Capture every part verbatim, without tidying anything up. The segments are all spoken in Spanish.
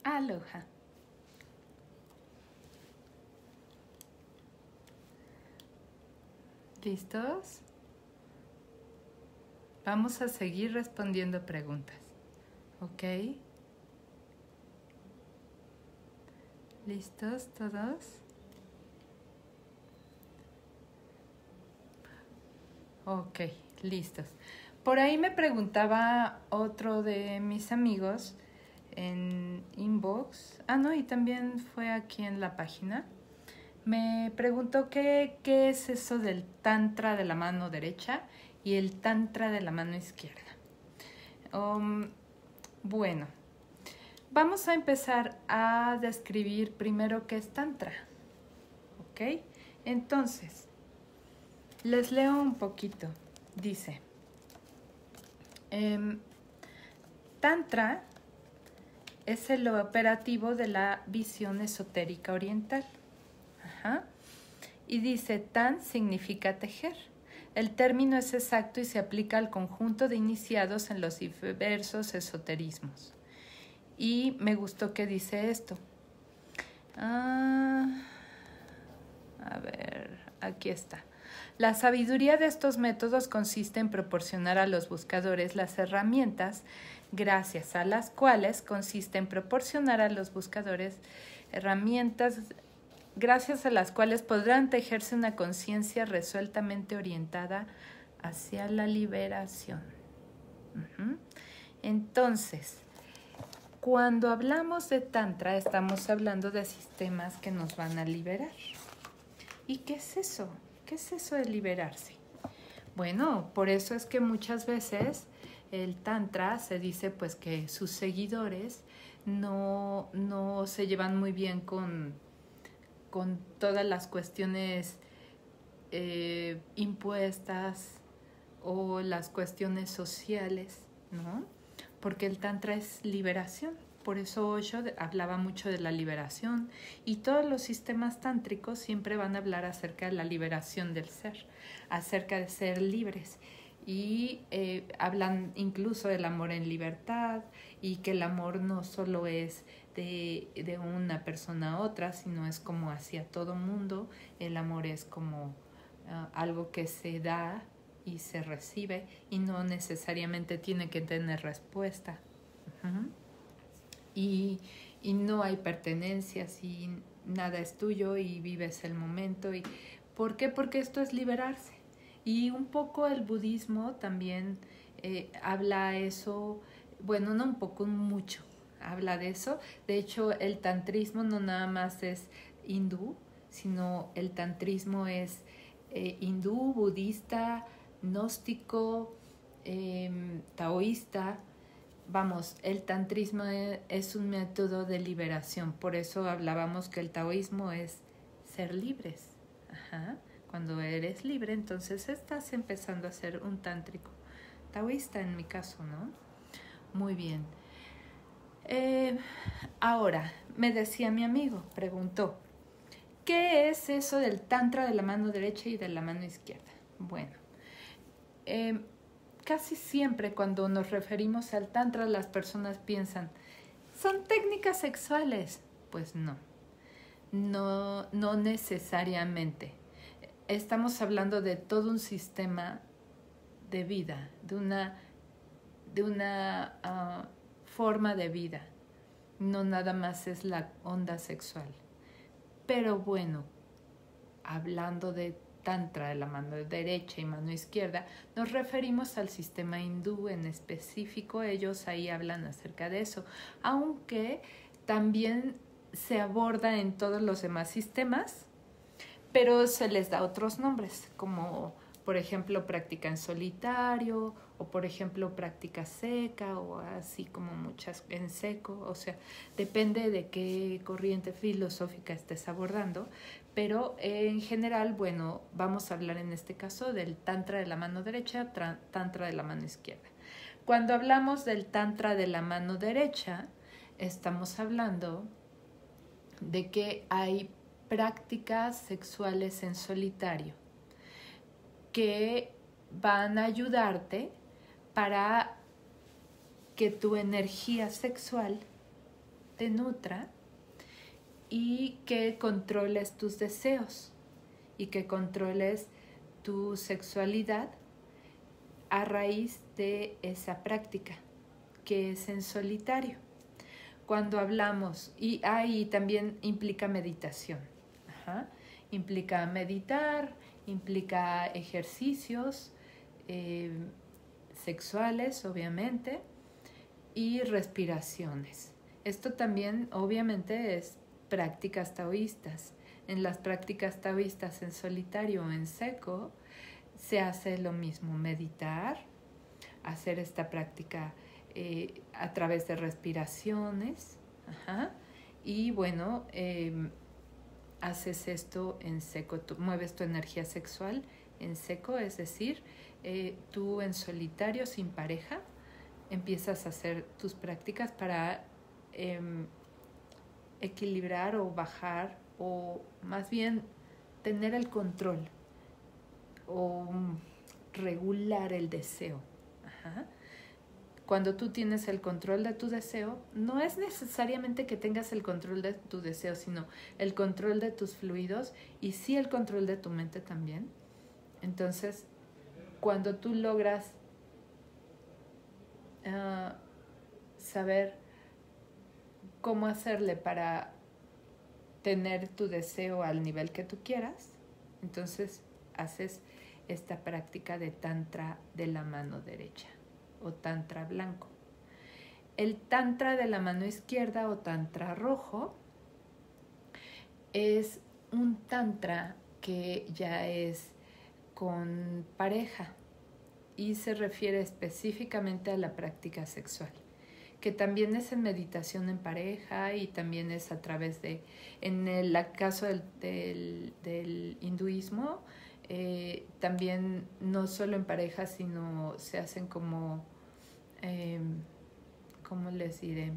Aloha. ¿Listos? Vamos a seguir respondiendo preguntas. ¿Ok? ¿Listos todos? Ok, listos. Por ahí me preguntaba otro de mis amigos en inbox. Ah, no, y también fue aquí en la página. Me preguntó qué, qué es eso del tantra de la mano derecha y el tantra de la mano izquierda. Um, bueno, vamos a empezar a describir primero qué es tantra. ¿Ok? Entonces, les leo un poquito. Dice, eh, tantra es el operativo de la visión esotérica oriental. Ajá. Y dice, tan significa tejer. El término es exacto y se aplica al conjunto de iniciados en los diversos esoterismos. Y me gustó que dice esto. Ah, a ver, aquí está. La sabiduría de estos métodos consiste en proporcionar a los buscadores las herramientas gracias a las cuales consiste en proporcionar a los buscadores herramientas gracias a las cuales podrán tejerse una conciencia resueltamente orientada hacia la liberación. Uh-huh. Entonces, cuando hablamos de Tantra, estamos hablando de sistemas que nos van a liberar. ¿Y qué es eso? ¿Qué es eso de liberarse? Bueno, por eso es que muchas veces el Tantra se dice pues que sus seguidores no, no se llevan muy bien con, con todas las cuestiones eh, impuestas o las cuestiones sociales, ¿no? Porque el Tantra es liberación. Por eso Osho hablaba mucho de la liberación y todos los sistemas tántricos siempre van a hablar acerca de la liberación del ser, acerca de ser libres y eh, hablan incluso del amor en libertad y que el amor no solo es de, de una persona a otra, sino es como hacia todo mundo. El amor es como uh, algo que se da y se recibe y no necesariamente tiene que tener respuesta. Uh-huh. Y, y no hay pertenencias y nada es tuyo y vives el momento. Y, ¿por qué? Porque esto es liberarse. Y un poco el budismo también eh, habla eso, bueno, no un poco, mucho habla de eso. De hecho, el tantrismo no nada más es hindú, sino el tantrismo es eh, hindú, budista, gnóstico, eh, taoísta. Vamos, el tantrismo es un método de liberación, por eso hablábamos que el taoísmo es ser libres. Ajá. Cuando eres libre, entonces estás empezando a ser un tántrico. Taoísta en mi caso, ¿no? Muy bien. Eh, ahora, me decía mi amigo, preguntó, ¿qué es eso del tantra de la mano derecha y de la mano izquierda? Bueno, eh, casi siempre cuando nos referimos al tantra las personas piensan, ¿son técnicas sexuales? Pues no, no, no necesariamente. Estamos hablando de todo un sistema de vida, de una, de una uh, forma de vida. No nada más es la onda sexual. Pero bueno, hablando de Tantra de la mano derecha y mano izquierda, nos referimos al sistema hindú en específico. Ellos ahí hablan acerca de eso, aunque también se aborda en todos los demás sistemas, pero se les da otros nombres, como por ejemplo práctica en solitario, o por ejemplo práctica seca, o así como muchas en seco. O sea, depende de qué corriente filosófica estés abordando, pero en general, bueno, vamos a hablar en este caso del tantra de la mano derecha, tantra de la mano izquierda. Cuando hablamos del tantra de la mano derecha, estamos hablando de que hay prácticas sexuales en solitario que van a ayudarte para que tu energía sexual te nutra y que controles tus deseos y que controles tu sexualidad a raíz de esa práctica que es en solitario. Cuando hablamos, y ahí también implica meditación, Ajá. implica meditar, implica ejercicios eh, sexuales, obviamente, y respiraciones. Esto también, obviamente, es prácticas taoístas. En las prácticas taoístas en solitario o en seco, se hace lo mismo, meditar, hacer esta práctica eh, a través de respiraciones, ajá, y bueno, eh, haces esto en seco, tú mueves tu energía sexual en seco, es decir, eh, tú en solitario, sin pareja, empiezas a hacer tus prácticas para eh, equilibrar o bajar, o más bien tener el control o regular el deseo. Ajá. Cuando tú tienes el control de tu deseo, no es necesariamente que tengas el control de tu deseo, sino el control de tus fluidos y sí el control de tu mente también. Entonces, cuando tú logras uh, saber cómo hacerle para tener tu deseo al nivel que tú quieras, entonces haces esta práctica de tantra de la mano derecha o tantra blanco. El tantra de la mano izquierda o tantra rojo es un tantra que ya es con pareja y se refiere específicamente a la práctica sexual, que también es en meditación en pareja y también es a través de, en el caso del, del, del hinduismo, eh, también no solo en pareja, sino se hacen como, eh, ¿cómo les diré?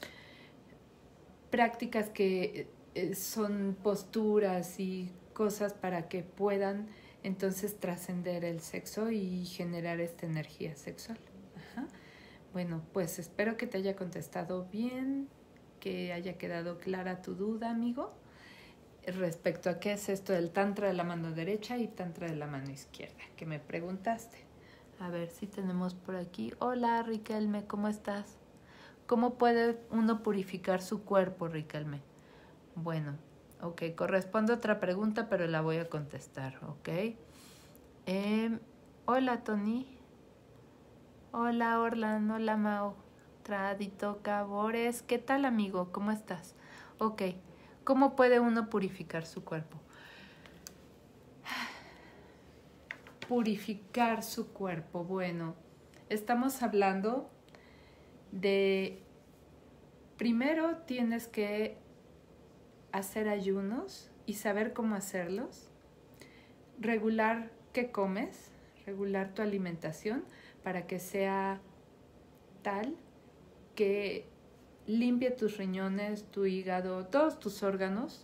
Prácticas que eh, son posturas y cosas para que puedan entonces trascender el sexo y generar esta energía sexual. Ajá. Bueno, pues espero que te haya contestado bien, que haya quedado clara tu duda, amigo, respecto a qué es esto del tantra de la mano derecha y tantra de la mano izquierda, que me preguntaste. A ver si tenemos por aquí. Hola, Riquelme, ¿cómo estás? ¿Cómo puede uno purificar su cuerpo, Riquelme? Bueno, ok, corresponde a otra pregunta, pero la voy a contestar, ¿ok? Eh, hola, Tony. Hola, Orlan. Hola, Mao. Tradito Cabores. ¿Qué tal, amigo? ¿Cómo estás? Ok. ¿Cómo puede uno purificar su cuerpo? Purificar su cuerpo. Bueno, estamos hablando de... Primero tienes que hacer ayunos y saber cómo hacerlos. Regular qué comes, regular tu alimentación para que sea tal que limpie tus riñones, tu hígado, todos tus órganos.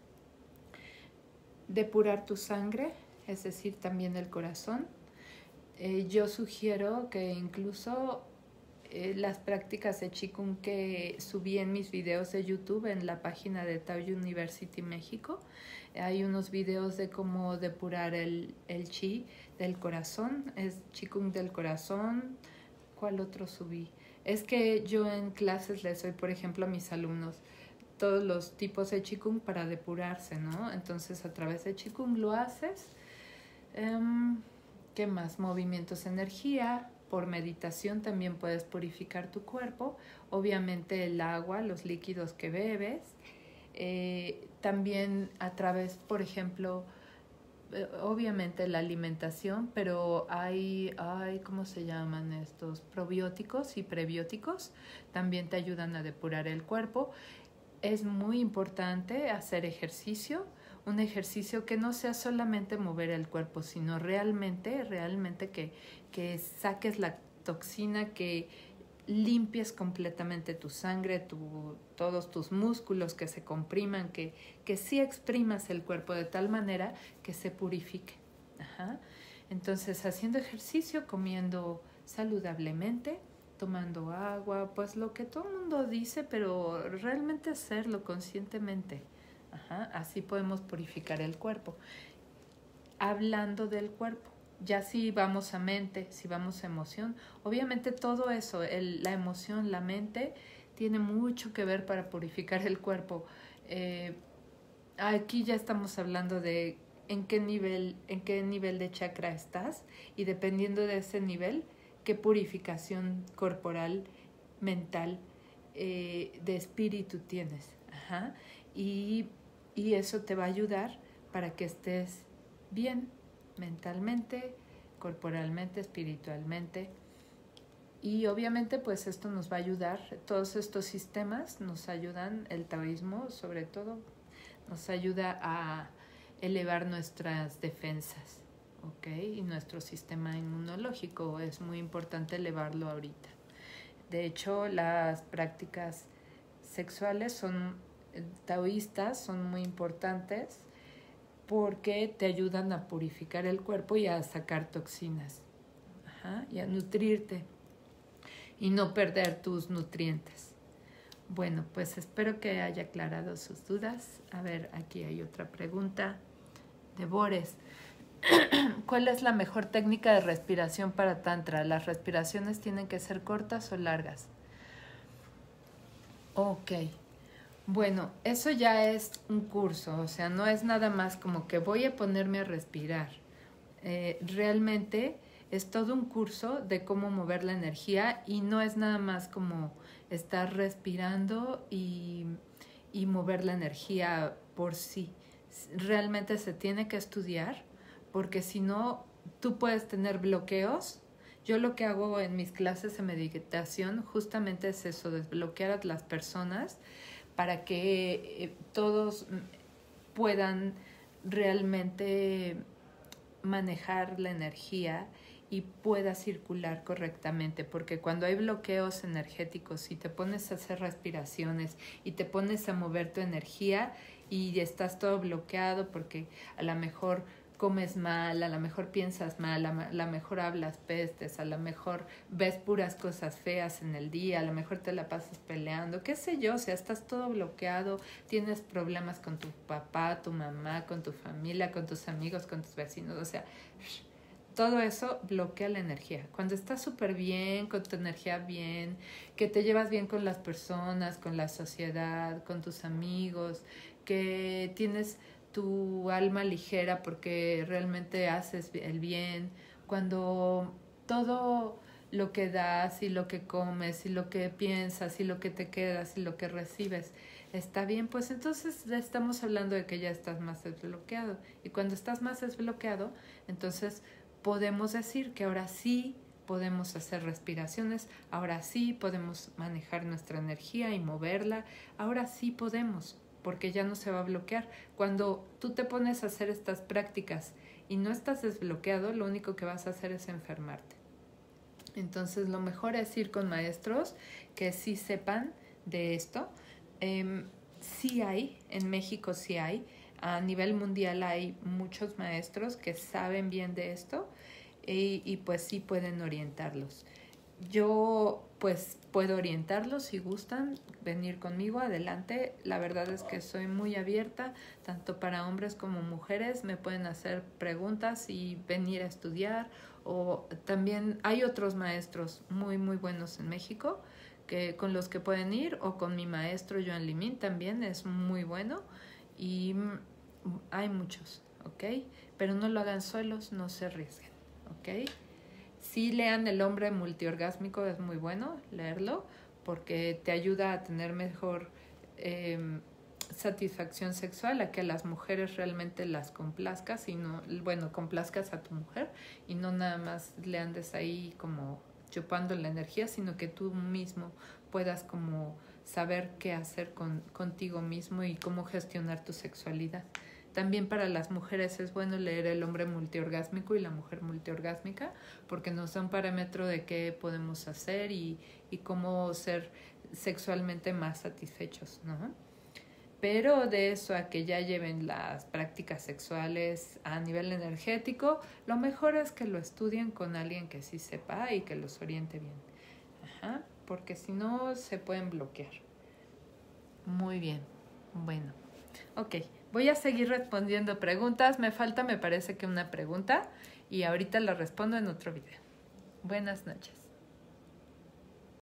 Depurar tu sangre, es decir, también el corazón. Eh, yo sugiero que incluso eh, las prácticas de Qigong que subí en mis videos de YouTube en la página de Tao University México, hay unos videos de cómo depurar el, el chi del corazón, es Qigong del corazón. ¿Cuál otro subí? Es que yo en clases les doy, por ejemplo, a mis alumnos todos los tipos de Qigong para depurarse, ¿no? Entonces, a través de Qigong lo haces. Um, ¿Qué más? Movimientos, energía. Por meditación también puedes purificar tu cuerpo. Obviamente el agua, los líquidos que bebes. Eh, también a través, por ejemplo, eh, obviamente la alimentación, pero hay, hay, ¿cómo se llaman estos? Probióticos y prebióticos. También te ayudan a depurar el cuerpo. Es muy importante hacer ejercicio, un ejercicio que no sea solamente mover el cuerpo, sino realmente, realmente que, que saques la toxina, que limpies completamente tu sangre, tu, todos tus músculos, que se compriman, que, que sí exprimas el cuerpo de tal manera que se purifique. Ajá. Entonces, haciendo ejercicio, comiendo saludablemente, tomando agua, pues lo que todo el mundo dice, pero realmente hacerlo conscientemente. Ajá, así podemos purificar el cuerpo. Hablando del cuerpo, ya si vamos a mente, si vamos a emoción, obviamente todo eso, el, la emoción, la mente, tiene mucho que ver para purificar el cuerpo. Eh, aquí ya estamos hablando de en qué nivel, en qué nivel de chakra estás, y dependiendo de ese nivel, qué purificación corporal, mental, eh, de espíritu tienes. Ajá. Y, y eso te va a ayudar para que estés bien mentalmente, corporalmente, espiritualmente. Y obviamente pues esto nos va a ayudar, todos estos sistemas nos ayudan, el taoísmo sobre todo, nos ayuda a elevar nuestras defensas, ¿ok? Y nuestro sistema inmunológico es muy importante elevarlo ahorita. De hecho, las prácticas sexuales son taoístas, son muy importantes porque te ayudan a purificar el cuerpo y a sacar toxinas. Ajá, y a nutrirte y no perder tus nutrientes. Bueno, pues espero que haya aclarado sus dudas. A ver, aquí hay otra pregunta de Bores. ¿Cuál es la mejor técnica de respiración para Tantra? ¿Las respiraciones tienen que ser cortas o largas? Ok. Bueno, eso ya es un curso, o sea, no es nada más como que voy a ponerme a respirar. Eh, realmente es todo un curso de cómo mover la energía y no es nada más como estar respirando y, y mover la energía por sí. Realmente se tiene que estudiar porque si no, tú puedes tener bloqueos. Yo lo que hago en mis clases de meditación justamente es eso, desbloquear a las personas para que eh, todos puedan realmente manejar la energía y pueda circular correctamente, porque cuando hay bloqueos energéticos y te pones a hacer respiraciones y te pones a mover tu energía y estás todo bloqueado porque a lo mejor comes mal, a lo mejor piensas mal, a lo mejor hablas pestes, a lo mejor ves puras cosas feas en el día, a lo mejor te la pasas peleando, qué sé yo, o sea, estás todo bloqueado, tienes problemas con tu papá, tu mamá, con tu familia, con tus amigos, con tus vecinos, o sea, todo eso bloquea la energía. Cuando estás súper bien, con tu energía bien, que te llevas bien con las personas, con la sociedad, con tus amigos, que tienes tu alma ligera porque realmente haces el bien, cuando todo lo que das y lo que comes y lo que piensas y lo que te quedas y lo que recibes está bien, pues entonces estamos hablando de que ya estás más desbloqueado. Y cuando estás más desbloqueado, entonces podemos decir que ahora sí podemos hacer respiraciones, ahora sí podemos manejar nuestra energía y moverla, ahora sí podemos, porque ya no se va a bloquear. Cuando tú te pones a hacer estas prácticas y no estás desbloqueado, lo único que vas a hacer es enfermarte. Entonces lo mejor es ir con maestros que sí sepan de esto. Eh, sí hay, en México sí hay, a nivel mundial hay muchos maestros que saben bien de esto y, y pues sí pueden orientarlos. Yo pues puedo orientarlos si gustan venir conmigo, adelante. La verdad es que soy muy abierta, tanto para hombres como mujeres. Me pueden hacer preguntas y venir a estudiar. O también hay otros maestros muy muy buenos en México que, con los que pueden ir, o con mi maestro Joan Limín también es muy bueno. Y hay muchos, ¿ok? Pero no lo hagan solos, no se arriesguen, ¿ok? Sí, lean El hombre multiorgásmico, es muy bueno leerlo porque te ayuda a tener mejor eh, satisfacción sexual, a que las mujeres realmente las complazcas y no, bueno, complazcas a tu mujer y no nada más le andes ahí como chupando la energía, sino que tú mismo puedas como saber qué hacer con, contigo mismo y cómo gestionar tu sexualidad. También para las mujeres es bueno leer El hombre multiorgásmico y La mujer multiorgásmica porque nos da un parámetro de qué podemos hacer y, y cómo ser sexualmente más satisfechos, ¿no? Pero de eso a que ya lleven las prácticas sexuales a nivel energético, lo mejor es que lo estudien con alguien que sí sepa y que los oriente bien. ¿ah? Porque si no se pueden bloquear. Muy bien, bueno. Ok, voy a seguir respondiendo preguntas. Me falta, me parece que una pregunta y ahorita la respondo en otro video. Buenas noches.